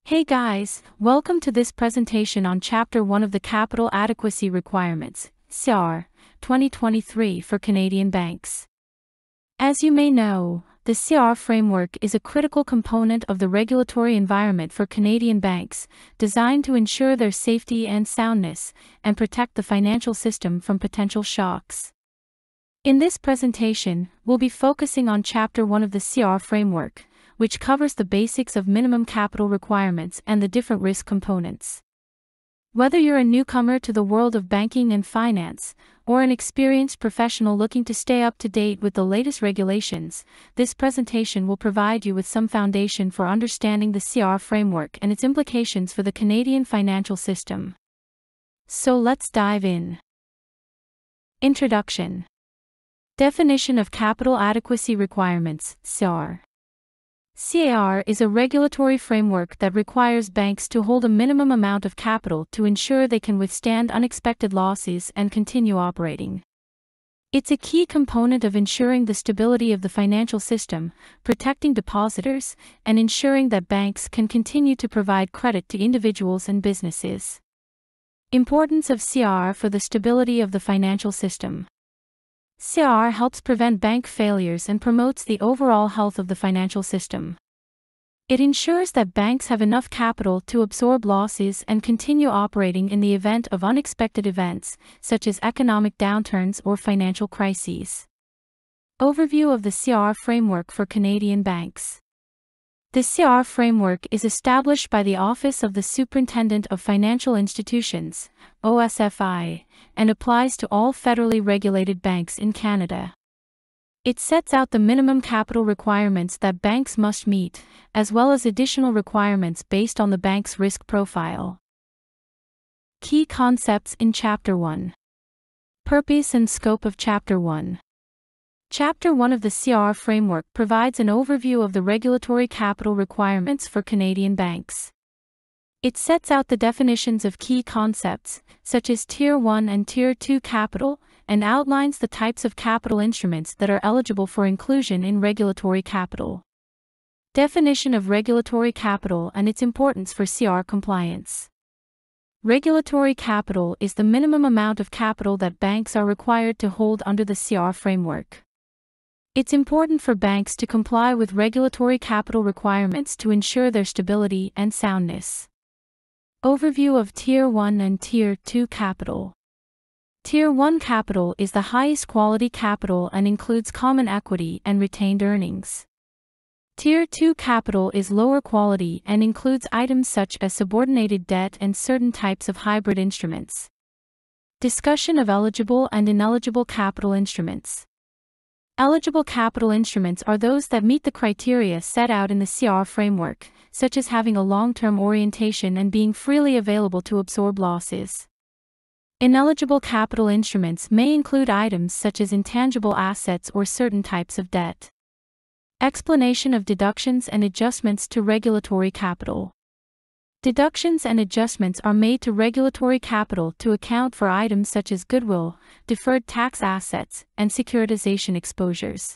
Hey guys, welcome to this presentation on Chapter 1 of the Capital Adequacy Requirements, CAR, 2023 for Canadian banks. As you may know, the CAR framework is a critical component of the regulatory environment for Canadian banks, designed to ensure their safety and soundness, and protect the financial system from potential shocks. In this presentation, we'll be focusing on Chapter 1 of the CAR framework, which covers the basics of minimum capital requirements and the different risk components. Whether you're a newcomer to the world of banking and finance, or an experienced professional looking to stay up to date with the latest regulations, this presentation will provide you with some foundation for understanding the CAR framework and its implications for the Canadian financial system. So let's dive in. Introduction. Definition of Capital Adequacy Requirements, CAR. CAR is a regulatory framework that requires banks to hold a minimum amount of capital to ensure they can withstand unexpected losses and continue operating. It's a key component of ensuring the stability of the financial system, protecting depositors, and ensuring that banks can continue to provide credit to individuals and businesses. Importance of CAR for the stability of the financial system. CAR helps prevent bank failures and promotes the overall health of the financial system. It ensures that banks have enough capital to absorb losses and continue operating in the event of unexpected events, such as economic downturns or financial crises. Overview of the CAR framework for Canadian banks. The CAR framework is established by the Office of the Superintendent of Financial Institutions, OSFI, and applies to all federally regulated banks in Canada. It sets out the minimum capital requirements that banks must meet, as well as additional requirements based on the bank's risk profile. Key concepts in Chapter 1. Purpose and scope of Chapter 1. Chapter 1 of the CAR framework provides an overview of the regulatory capital requirements for Canadian banks. It sets out the definitions of key concepts, such as Tier 1 and Tier 2 capital, and outlines the types of capital instruments that are eligible for inclusion in regulatory capital. Definition of regulatory capital and its importance for CAR compliance. Regulatory capital is the minimum amount of capital that banks are required to hold under the CAR framework. It's important for banks to comply with regulatory capital requirements to ensure their stability and soundness. Overview of Tier 1 and Tier 2 capital. Tier 1 capital is the highest quality capital and includes common equity and retained earnings. Tier 2 capital is lower quality and includes items such as subordinated debt and certain types of hybrid instruments. Discussion of eligible and ineligible capital instruments. Eligible capital instruments are those that meet the criteria set out in the CAR framework, such as having a long-term orientation and being freely available to absorb losses. Ineligible capital instruments may include items such as intangible assets or certain types of debt. Explanation of deductions and adjustments to regulatory capital. Deductions and adjustments are made to regulatory capital to account for items such as goodwill, deferred tax assets, and securitization exposures.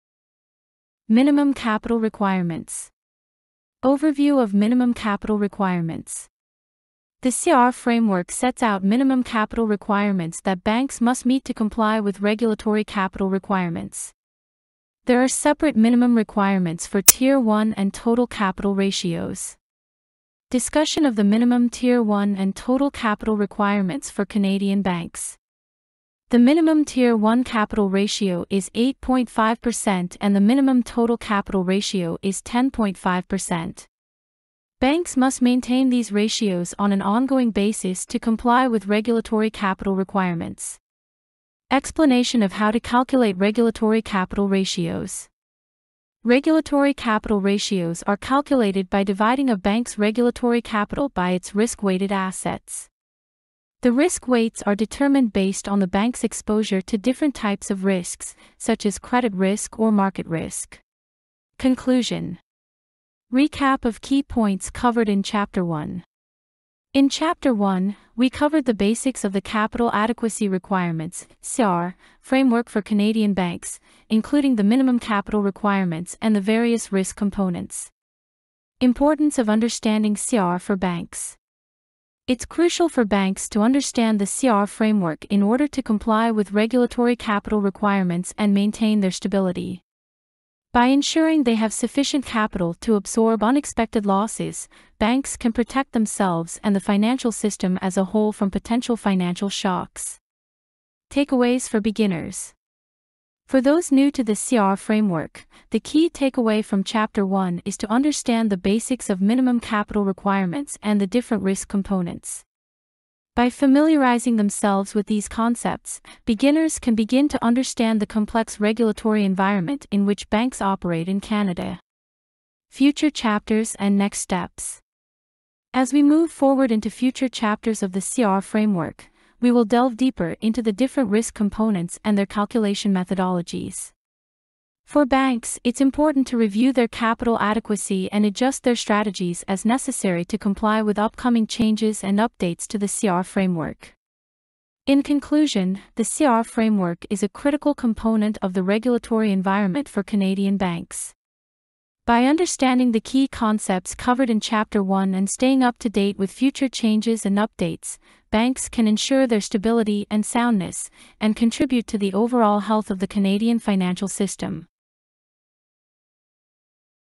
Minimum capital requirements. Overview of minimum capital requirements. The CAR framework sets out minimum capital requirements that banks must meet to comply with regulatory capital requirements. There are separate minimum requirements for Tier 1 and total capital ratios. Discussion of the minimum Tier 1 and total capital requirements for Canadian banks. The minimum Tier 1 capital ratio is 8.5% and the minimum total capital ratio is 10.5%. Banks must maintain these ratios on an ongoing basis to comply with regulatory capital requirements. Explanation of how to calculate regulatory capital ratios. Regulatory capital ratios are calculated by dividing a bank's regulatory capital by its risk-weighted assets. The risk weights are determined based on the bank's exposure to different types of risks, such as credit risk or market risk. Conclusion. Recap of key points covered in Chapter 1. In Chapter 1, we covered the basics of the Capital Adequacy Requirements (CAR) framework for Canadian banks, including the minimum capital requirements and the various risk components. Importance of understanding CR for banks. It's crucial for banks to understand the CR framework in order to comply with regulatory capital requirements and maintain their stability. By ensuring they have sufficient capital to absorb unexpected losses, banks can protect themselves and the financial system as a whole from potential financial shocks. Takeaways for beginners. For those new to the CR framework, the key takeaway from Chapter 1 is to understand the basics of minimum capital requirements and the different risk components. By familiarizing themselves with these concepts, beginners can begin to understand the complex regulatory environment in which banks operate in Canada. Future chapters and next steps. As we move forward into future chapters of the CR framework, we will delve deeper into the different risk components and their calculation methodologies. For banks, it's important to review their capital adequacy and adjust their strategies as necessary to comply with upcoming changes and updates to the CR framework. In conclusion, the CR framework is a critical component of the regulatory environment for Canadian banks. By understanding the key concepts covered in Chapter 1 and staying up to date with future changes and updates, banks can ensure their stability and soundness, and contribute to the overall health of the Canadian financial system.